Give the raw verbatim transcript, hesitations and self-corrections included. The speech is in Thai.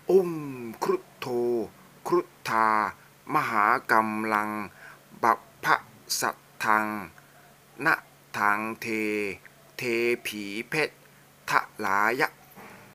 อุ้มครุฑโทครุฑธามหากำลังบัพพะสัทธังณทางเทเทผีเพชรทะลายะ